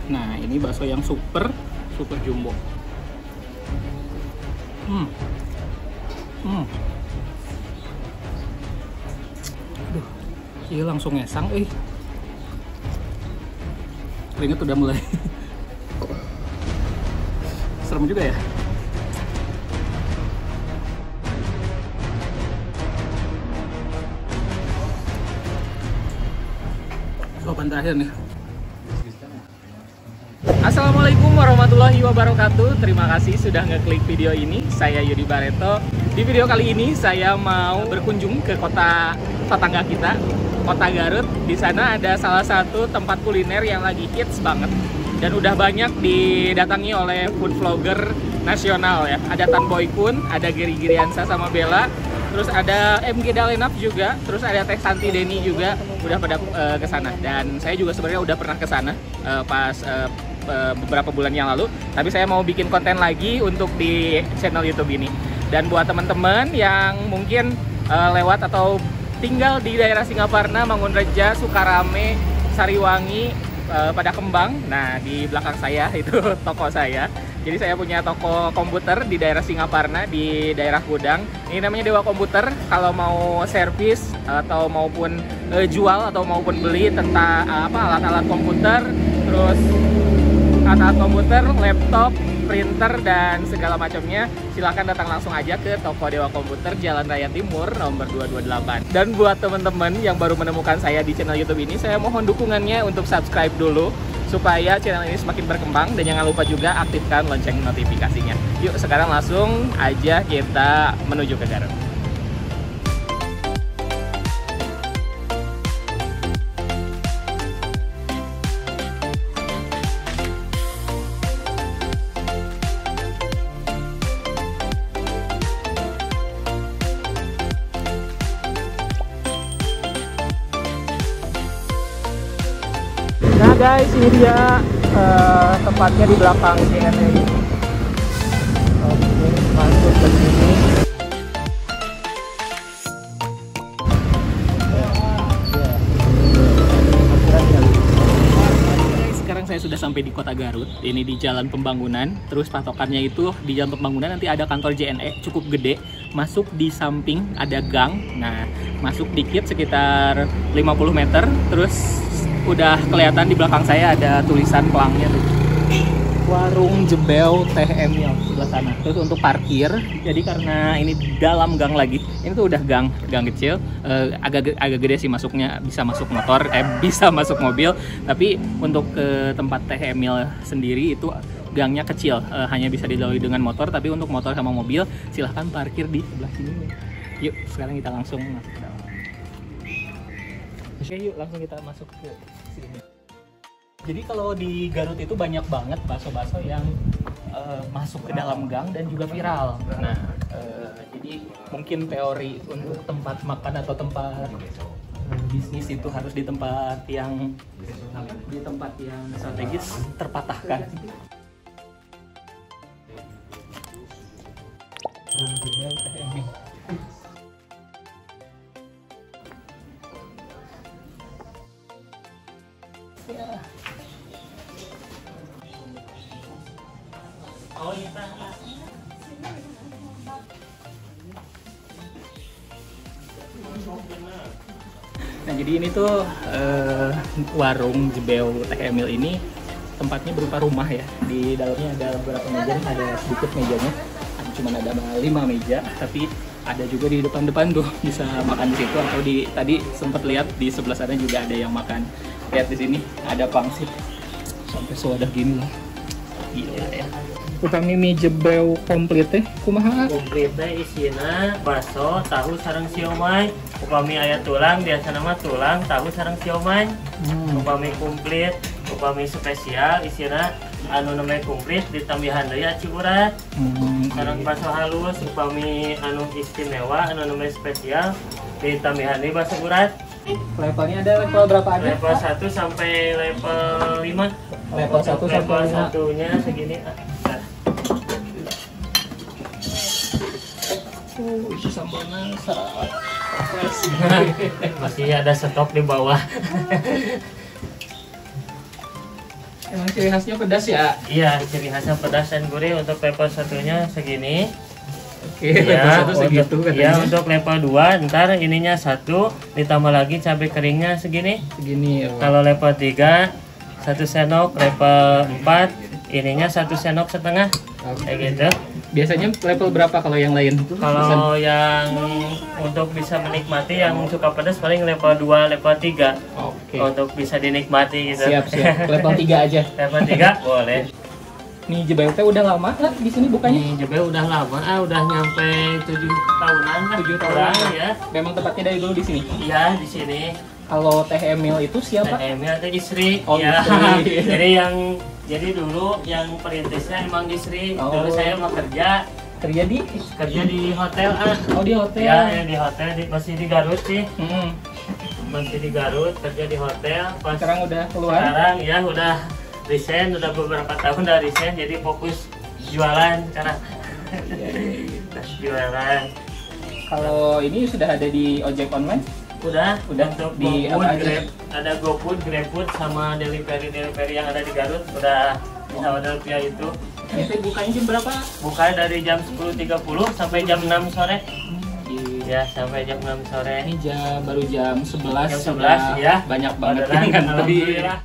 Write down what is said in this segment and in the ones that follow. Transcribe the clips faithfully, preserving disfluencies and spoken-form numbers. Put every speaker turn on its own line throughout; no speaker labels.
Nah, ini bakso yang super super jumbo. Hmm. Hmm. Aduh, ini langsung ngesang, eh. Keringet udah mulai. Serem juga ya. Sopan terakhir nih. Assalamualaikum warahmatullahi wabarakatuh. Terima kasih sudah ngeklik video ini. Saya Yudi Bareto. Di video kali ini saya mau berkunjung ke kota tetangga kita, Kota Garut. Di sana ada salah satu tempat kuliner yang lagi hits banget dan udah banyak didatangi oleh food vlogger nasional ya. Ada Tan Boy Kun, ada Geri Giriansa sama Bella, terus ada M G Dalenap juga, terus ada Teh Santi Deni juga udah pada uh, ke sana. Dan saya juga sebenarnya udah pernah ke sana uh, pas uh, beberapa bulan yang lalu, tapi saya mau bikin konten lagi untuk di channel YouTube ini. Dan buat teman-teman yang mungkin uh, lewat atau tinggal di daerah Singaparna, Mangunreja, Sukarame, Sariwangi, uh, pada Kembang, nah di belakang saya itu toko saya. Jadi saya punya toko komputer di daerah Singaparna, di daerah Gudang. Ini namanya Dewa Komputer. Kalau mau servis atau maupun uh, jual atau maupun beli tentang uh, apa alat-alat komputer, terus alat komputer, laptop, printer, dan segala macamnya, silahkan datang langsung aja ke toko Dewa Komputer, Jalan Raya Timur, nomor dua dua delapan. Dan buat teman-teman yang baru menemukan saya di channel YouTube ini, saya mohon dukungannya untuk subscribe dulu, supaya channel ini semakin berkembang, dan jangan lupa juga aktifkan lonceng notifikasinya. Yuk, sekarang langsung aja kita menuju ke Garut. Nah guys, ini dia uh, tempatnya di belakang J N E. Oke, masuk ke sini. Sekarang saya sudah sampai di Kota Garut. Ini di Jalan Pembangunan. Terus patokannya itu di Jalan Pembangunan nanti ada kantor J N E cukup gede. Masuk di samping ada gang. Nah, masuk dikit sekitar lima puluh meter. Terus udah kelihatan di belakang saya ada tulisan pelangnya tuh, Warung Jebel Teh Emil sebelah sana. Terus untuk parkir, jadi karena ini dalam gang lagi, ini tuh udah gang gang kecil, eh, agak agak gede sih masuknya, bisa masuk motor, eh bisa masuk mobil. Tapi untuk ke tempat Teh Emil sendiri itu gangnya kecil, eh, hanya bisa dilalui dengan motor. Tapi untuk motor sama mobil silahkan parkir di sebelah sini. Yuk, sekarang kita langsung masuk ke dalam. Oke, yuk langsung kita masuk ke sini. Jadi kalau di Garut itu banyak banget bakso-bakso yang uh, masuk ke dalam gang dan juga viral. Nah, uh, jadi mungkin teori untuk tempat makan atau tempat uh, bisnis itu harus di tempat yang di tempat yang strategis terpatahkan. Ya. Oh iya. Nah jadi ini tuh uh, warung Jebel Teh Emil ini tempatnya berupa rumah ya. Di dalamnya ada beberapa meja, ada sedikit mejanya. Cuma ada lima meja, tapi ada juga di depan-depan tuh bisa makan di situ, atau di tadi sempat lihat di sebelah sana juga ada yang makan. Lihat di sini ada pangsit sampai sewadah gini loh, gila ya. Upami mie jebel komplit teh kumaha?
Komplit teh isina bakso, tahu sareng siomay. Upami aya tulang, biasa nama tulang, tahu sareng siomay. Hmm. Upami komplit, upami spesial isina anu namanya komplit ditambahan deui aci urat. Hmm. Sareng bakso halus, upami anu istimewa anu namanya spesial ditambahan deui bakso urat.
Levelnya ada level berapa aja?
Level satu sampai level lima.
Level satu sampai
level
lima.
satunya segini.
Oh, isi sambalnya sangat fresh.
Masih ada stok di bawah.
Emang ciri khasnya pedas ya?
Iya, ciri khasnya pedas dan gurih. Untuk level satunya segini.
Oke, level satu segitu katanya.
Ya, untuk level dua ntar ininya satu ditambah lagi cabai keringnya segini.
Segini ya, Pak.
Kalau level tiga satu sendok, level empat ininya satu sendok setengah.
Oke.
Kayak gitu.
Biasanya level berapa kalau yang lain?
Kalau yang untuk bisa menikmati yang suka pedas paling level dua, level tiga.
Oke.
Untuk bisa dinikmati gitu.
Siap, siap. Level tiga aja.
Level tiga boleh.
Nih Jebel teh udah lama lah di sini bukanya?
Ini Jebel udah lama, ah udah nyampe tujuh tahunan lah.
tujuh tahun
Kurang,
ya. Memang tempatnya dari dulu di sini.
Iya, di sini.
Kalau Teh Emil itu siapa?
Teh Emil atau istri.
Oh,
ya.
istri.
Jadi yang jadi dulu yang perintisnya emang istri.
Oh.
Dulu saya mau kerja
Kerja di?
kerja di hotel ah.
Oh, di hotel.
Ya, ya di hotel di masih di Garut sih.
Hmm.
Masih di Garut kerja di hotel. Pas
Sekarang udah keluar?
sekarang ya udah resign, udah beberapa tahun udah resign, jadi fokus jualan karena jualan.
Kalau ini sudah ada di ojek online?
Udah,
Udah
untuk
di
GoFood,
apa aja?
Grab, ada GoFood, GrabFood sama delivery delivery yang ada di Garut udah bisa order via itu.
Itu bukanya jam berapa?
Buka dari jam sepuluh tiga puluh sampai jam enam sore.
Di
Ya, sampai jam enam sore.
ini jam baru jam sebelas.
Jam sebelas
sudah
ya.
Banyak banget
Orderan,
yang ngantri.
alhamdulillah.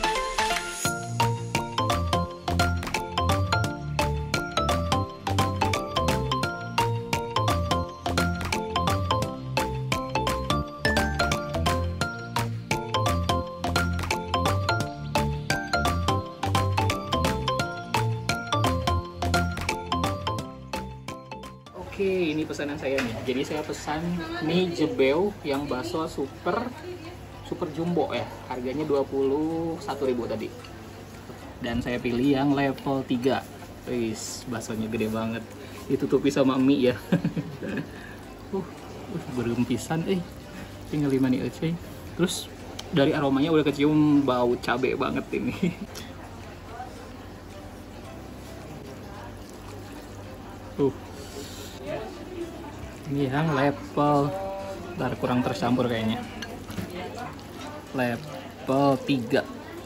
Oke, ini pesanan saya nih. Jadi saya pesan mie jebel yang bakso super super jumbo ya. Harganya dua puluh satu ribu tadi. Dan saya pilih yang level tiga. Wis, baksonya gede banget. Ditutupi sama mie ya. uh, uh berem pisan eh. Tinggal lima nih aja. Terus dari aromanya udah kecium bau cabe banget ini. uh Ini yang level, bentar, kurang tercampur kayaknya. Level tiga.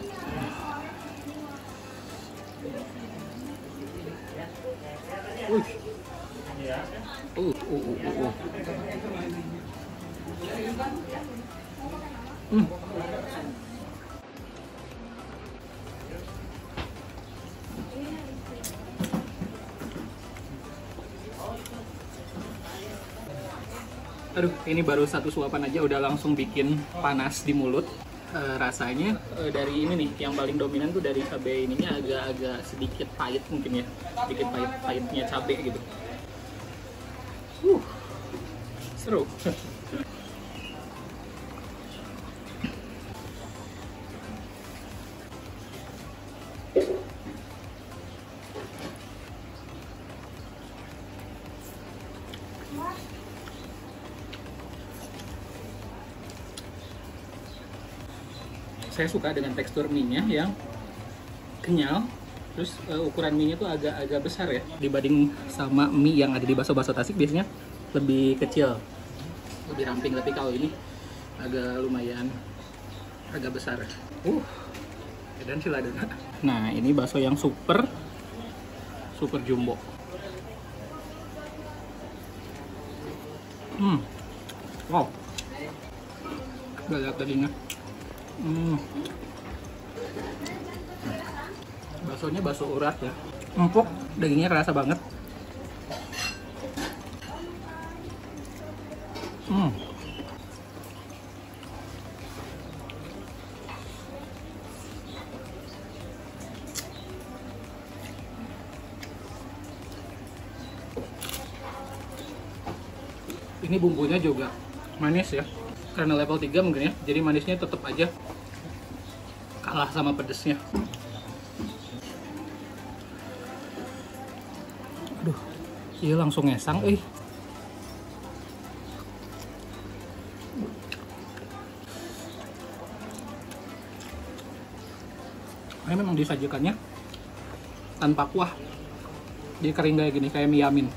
Wih. Uh, uh, uh, uh, uh. Hmm. Aduh, ini baru satu suapan aja udah langsung bikin panas di mulut. E, rasanya e, dari ini nih, yang paling dominan tuh dari cabai ininya agak-agak sedikit pahit mungkin ya. Sedikit pahit-pahitnya cabai gitu. Uh, seru. Saya suka dengan tekstur mie-nya yang kenyal, terus uh, ukuran mie-nya tuh agak-agak besar ya dibanding sama mie yang ada di bakso-bakso Tasik, biasanya lebih kecil, lebih ramping. Tapi kalau ini agak lumayan agak besar. Uh, dan siladana. Nah, ini bakso yang super super jumbo. Hmm, wow, gak lihat dagingnya. Hmm. Baksonya bakso urat ya, empuk, dagingnya kerasa banget. Hmm. Ini bumbunya juga manis ya, karena level tiga mungkin ya, jadi manisnya tetap aja kalah sama pedesnya. Aduh, iya langsung ngesang eh. Ini memang disajikannya tanpa kuah, jadi kering kayak gini, kayak mie yamin.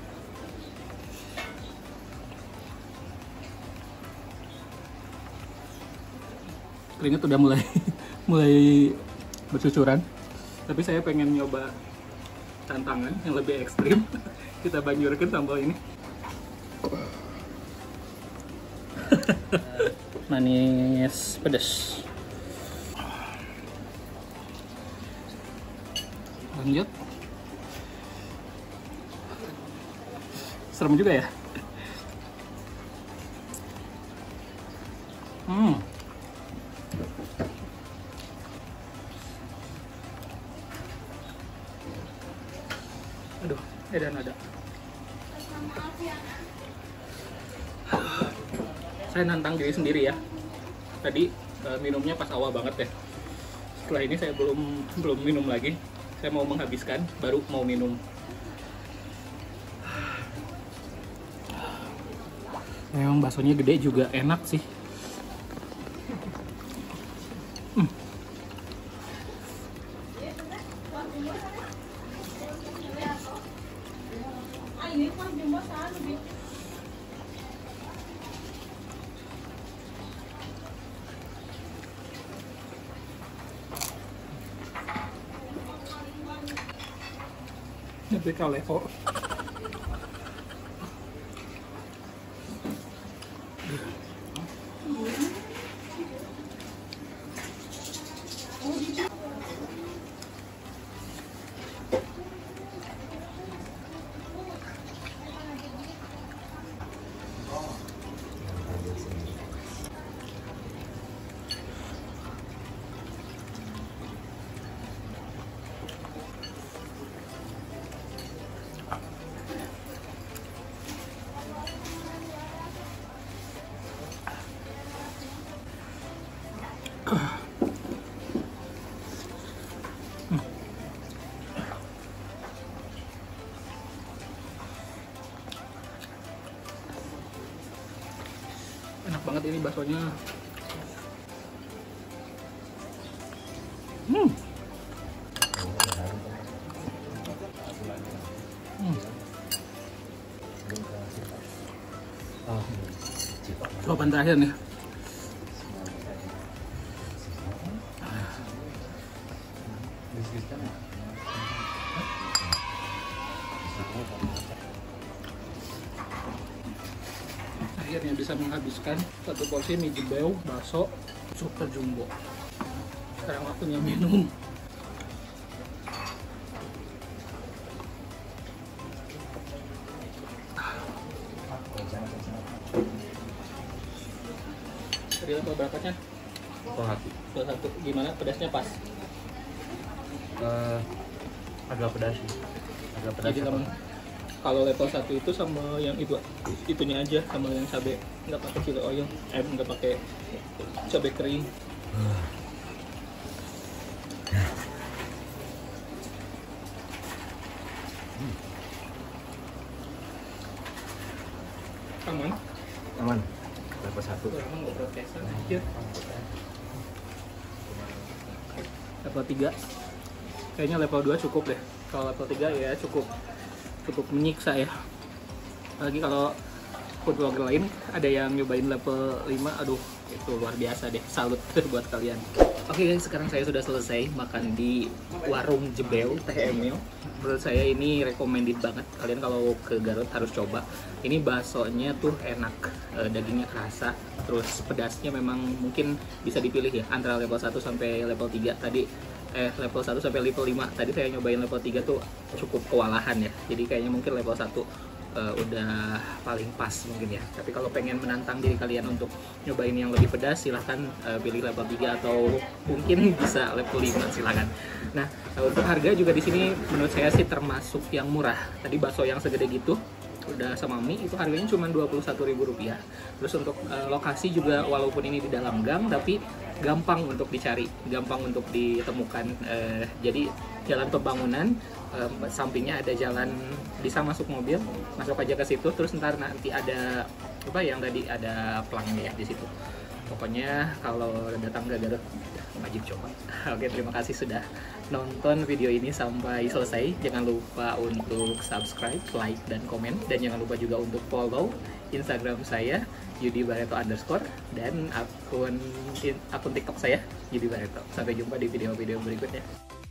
Keringat udah mulai mulai bercucuran. Tapi saya pengen nyoba tantangan yang lebih ekstrim. Kita banjurkan sambal ini. Manis pedas. Lanjut. Serem juga ya. Hmm. Aduh, edan ada. Saya nantang diri sendiri ya. Tadi uh, minumnya pas awal banget ya. Setelah ini saya belum belum minum lagi. Saya mau menghabiskan, baru mau minum. Memang baksonya gede juga enak sih. Hmm. Ini beda level. Enak banget ini baksonya. Hmm. Hmm. Jawaban terakhir nih. Akhirnya bisa menghabiskan satu porsi mie jebel bakso super jumbo. Sekarang waktunya minum. Tadi level berapanya?
Level satu.
Level satu. Gimana? Pedasnya pas?
Uh, agak pedas sih. Agak pedas.
Jadi teman, kalau level satu itu sama yang itu itunya aja, sama yang cabai, nggak pakai chili oil, eh nggak pakai cabai kering. Aman?
Aman. Level satu.
Emang nggak protesan aja. Level tiga. Kayaknya level dua cukup deh. Kalau level tiga ya cukup cukup menyiksa ya. Apalagi kalau food vlogger lain ada yang nyobain level lima, aduh itu luar biasa deh. Salut buat kalian. Oke guys, sekarang saya sudah selesai makan di warung Jebel T M. Menurut saya ini recommended banget. Kalian kalau ke Garut harus coba. Ini baksonya tuh enak, e, dagingnya kerasa, terus pedasnya memang mungkin bisa dipilih ya antara level satu sampai level tiga tadi. Eh level satu sampai level lima. Tadi saya nyobain level tiga tuh cukup kewalahan ya. Jadi kayaknya mungkin level satu uh, udah paling pas mungkin ya. Tapi kalau pengen menantang diri kalian untuk nyobain yang lebih pedas, silahkan uh, pilih level tiga atau mungkin bisa level lima, silahkan. Nah, untuk harga juga di sini menurut saya sih termasuk yang murah. Tadi bakso yang segede gitu udah sama mie itu harganya cuma dua puluh satu ribu rupiah. Terus untuk uh, lokasi juga walaupun ini di dalam gang tapi gampang untuk dicari, gampang untuk ditemukan. Uh, jadi jalan pembangunan, uh, sampingnya ada jalan bisa masuk mobil, masuk aja ke situ. Terus ntar nanti ada apa yang tadi ada pelangnya ya di situ. Pokoknya kalau datang ke Garut wajib coba. Oke, terima kasih sudah nonton video ini sampai selesai. Jangan lupa untuk subscribe, like, dan komen. Dan jangan lupa juga untuk follow Instagram saya Yudi Bareto underscore dan akun akun TikTok saya Yudi Bareto. Sampai jumpa di video-video berikutnya.